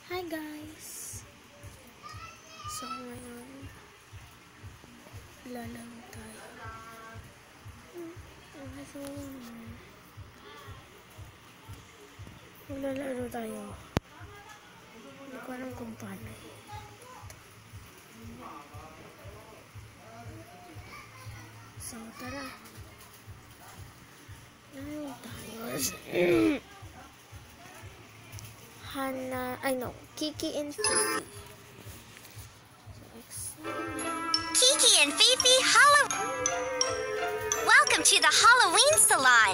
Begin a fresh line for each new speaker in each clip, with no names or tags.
Hi guys! So ngayon, lalaro tayo. Lalaro tayo. Hindi ko alam kung paano. So tara. Lalaro tayo. Kiki and Fifi.
Kiki and Fifi, welcome to the Halloween salon.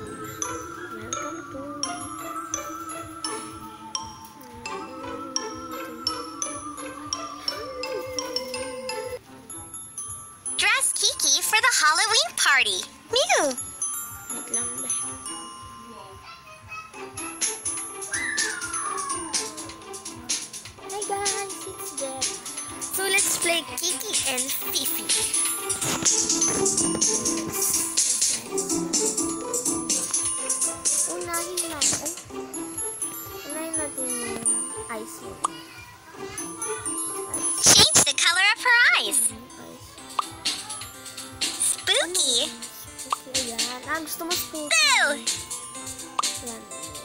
Dress Kiki for the Halloween party. Mew.
Wait lang ba? Hi guys, it's Deb. So let's play Kiki and Fifi. Unahin natin yung eyes mo.
Change the color of her eyes. Spooky.
Ayan. Gusto mo spooky?
Boo!
Yan.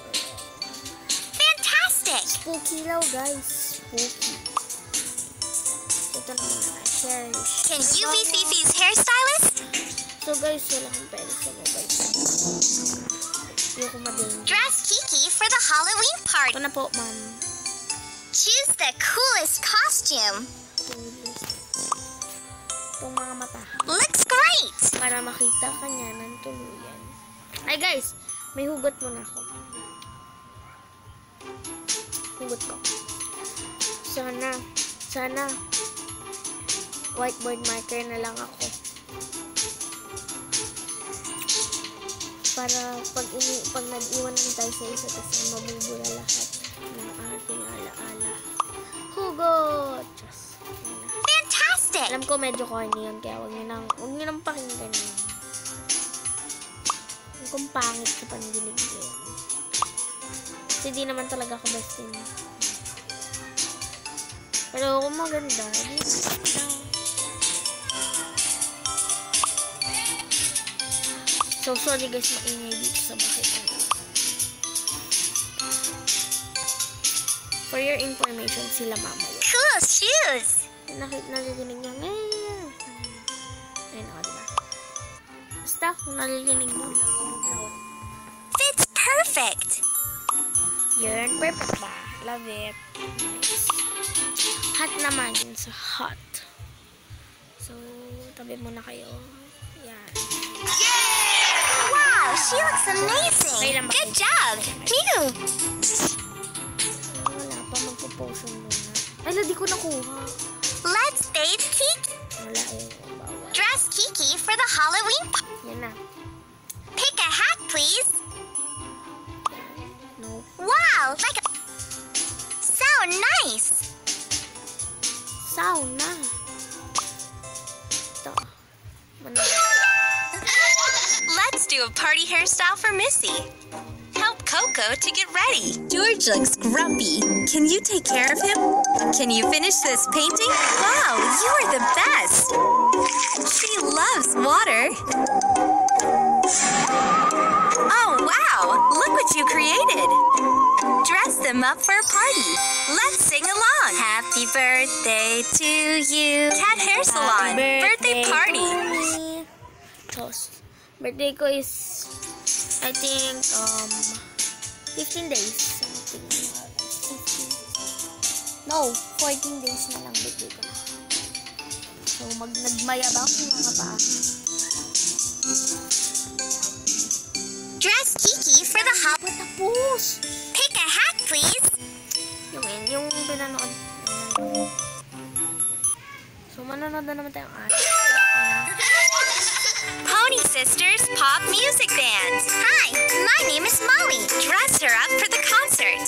Fantastic.
Spooky daw guys. Spooky. Ito naman na cherish.
Can you be Fifi's hairstylist?
So guys, wala kang pwede sa mobile. Hindi ko madinig.
Dress Kiki for the Halloween party.
Ito na po, ma'am.
Choose the coolest costume.
Itong mga mata.
Looks great.
Para makita ka niya ng tuluyan. Ay guys, may hugot muna ako. Hugot ko. Sana whiteboard marker na lang ako. Para pag nag-iwan ng tayo sa isa't isa, mabubura lahat ng ating alaala. Hugot!
Fantastic.
Alam ko medyo corny yun, kaya huwag nyo nang pakinggan yun. Kung pangit sa panaginip yun. Kasi di naman talaga ako best in. Pero kung maganda, So, sorry guys, maingay dito sa bakit. For your information, sila mama yun.
Cool shoes.
Narinig niya, ayun ako, diba? Basta, kung narinig mo.
Fits perfect.
Yun, perfect ba? Love it. Nice. Hot naman yun sa hot. So, tabi muna kayo. Yan.
Wow, she looks amazing. Good job. Mew.
Wala pa, magpo-potion muna. Ay, di ko nakuha.
Let's bathe Kiki.
Wala eh. Bawal.
Dress Kiki for the Halloween party.
Yan na.
Pick a hat, please.
No.
Wow, so nice.
Sauna. Ito.
Let's do a party hairstyle for Missy. Help Coco to get ready. George looks grumpy. Can you take care of him? Can you finish this painting? Wow, you are the best. She loves water. Oh, wow. Look what you created. Dress them up for a party. Let's sing along. Happy birthday to you. Cat Hair Salon. Birthday party.
Toast. Birthday ko is, I think, 15 days. Something. 15. No, 14 days na lang birthday ko na. So, nagmayabang mga paa.
Dress Kiki for the hot.
Patapos!
Pick a hat, please.
Yung pinanood. So, manonood na naman tayong ate.
Pony Sisters Pop Music Band. Hi, my name is Molly. Dress her up for the concert.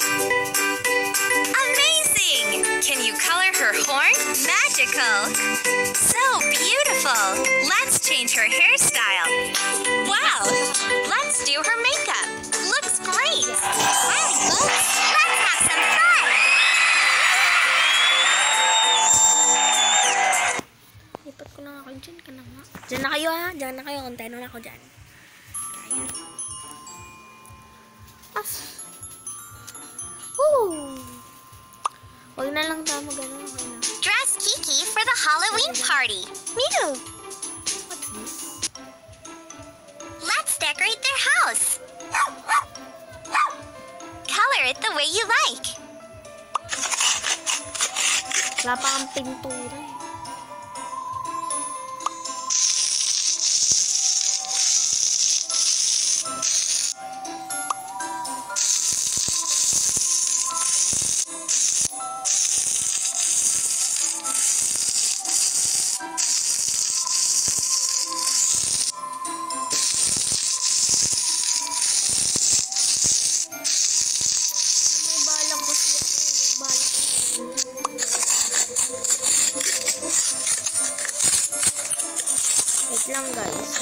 Amazing! Can you color her horn? Magical! So beautiful! Let's change her hairstyle. Wow! Let's do her makeup. Looks great! Let's have some fun!
Diyan na kayo. Kontento na ako dyan. Ayan. Woo! Huwag na lang tayo mag-ano. Okay na.
Dress Kiki for the Halloween party. Mew!
What's this?
Let's decorate their house. Color it the way you like.
Wala pa kang pintura eh. Wait lang guys.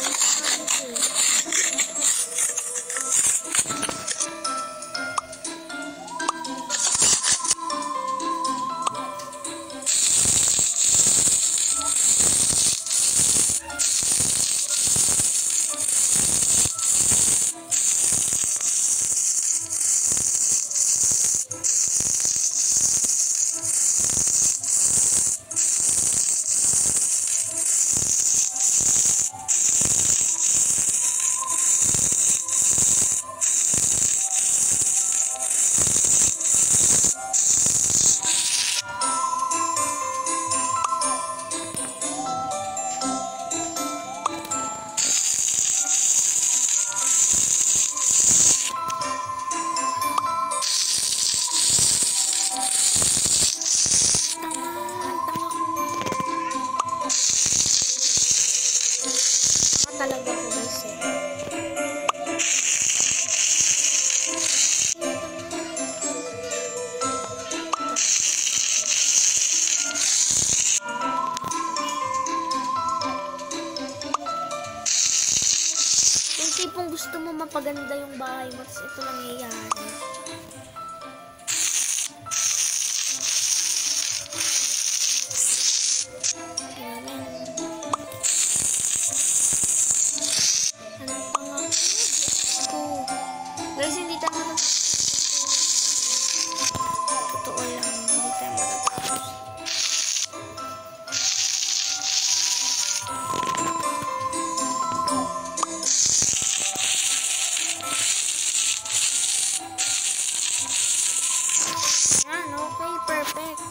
Talaga ko guys eh. Yung tipong gusto mo mapaganda yung bahay mo, tapos ito nangyayari. Guys, hindi tayo matatapos. Totoo lang, hindi tayo matatapos. Yan, okay, perfect.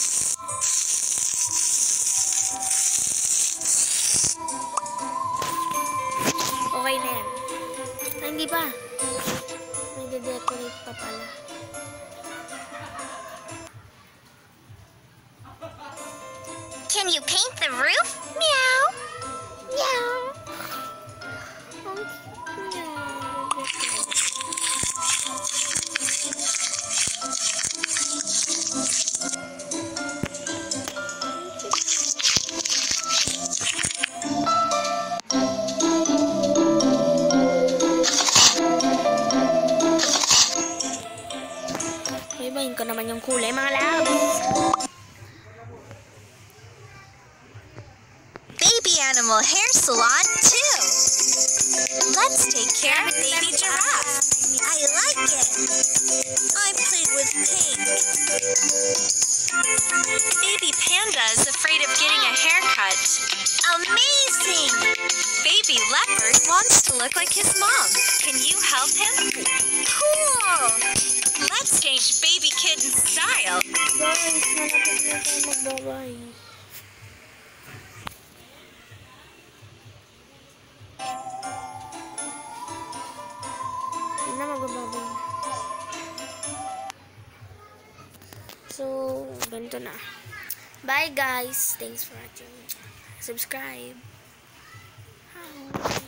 Okay na yan. Ah, hindi pa. Decorate pa pala.
Can you paint the roof? Meow. Meow.
Ibahin ko naman yung kulay, mga labs.
Baby animal hair salon too. Let's take care of baby giraffe. I like it. I played with pink. Baby panda is afraid of getting a haircut. Amazing! Baby leopard wants to look like his mom. Can you help him? Cool! Let's change baby kitten style.
Guys, malapit na tayo magbabay. Hindi na magbabay. So, ganito na. Bye guys. Thanks for watching. Subscribe. Hi.